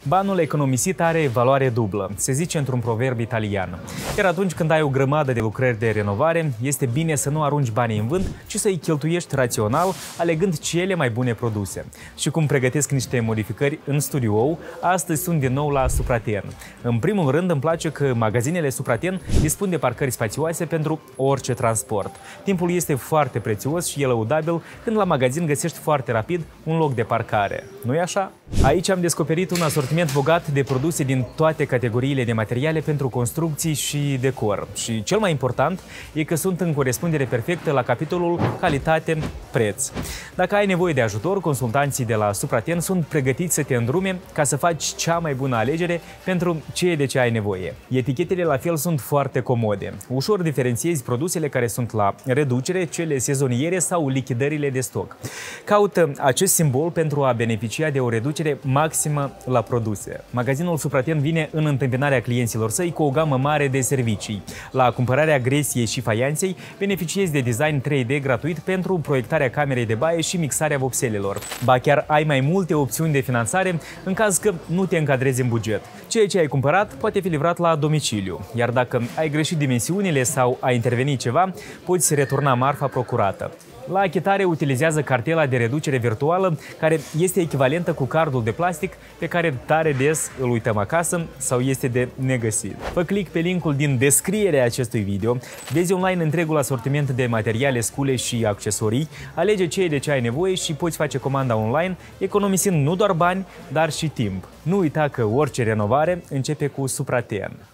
Banul economisit are valoare dublă, se zice într-un proverb italian. Iar atunci când ai o grămadă de lucrări de renovare, este bine să nu arunci banii în vânt, ci să-i cheltuiești rațional, alegând cele mai bune produse. Și cum pregătesc niște modificări în studio, astăzi sunt din nou la Supraten. În primul rând, îmi place că magazinele Supraten dispun de parcări spațioase pentru orice transport. Timpul este foarte prețios și e lăudabil când la magazin găsești foarte rapid un loc de parcare. Nu-i așa? Aici am descoperit un asortiment bogat de produse din toate categoriile de materiale pentru construcții și decor. Și cel mai important e că sunt în corespundere perfectă la capitolul calitate-preț. Dacă ai nevoie de ajutor, consultanții de la Supraten sunt pregătiți să te îndrume ca să faci cea mai bună alegere pentru ceea de ce ai nevoie. Etichetele la fel sunt foarte comode. Ușor diferențiezi produsele care sunt la reducere, cele sezoniere sau lichidările de stoc. Caută acest simbol pentru a beneficia de o reducere maximă la produse. Magazinul Supraten vine în întâmpinarea clienților săi cu o gamă mare de servicii. La cumpărarea gresiei și faianței beneficiezi de design 3D gratuit pentru proiectarea camerei de baie și mixarea vopselelor. Ba chiar ai mai multe opțiuni de finanțare în caz că nu te încadrezi în buget. Ceea ce ai cumpărat poate fi livrat la domiciliu, iar dacă ai greșit dimensiunile sau a intervenit ceva, poți returna marfa procurată. La achitare utilizează cartela de reducere virtuală, care este echivalentă cu cardul de plastic pe care tare des îl uităm acasă sau este de negăsit. Fă click pe linkul din descrierea acestui video, vezi online întregul asortiment de materiale, scule și accesorii, alege ceea de ce ai nevoie și poți face comanda online, economisind nu doar bani, dar și timp. Nu uita că orice renovare începe cu Supraten.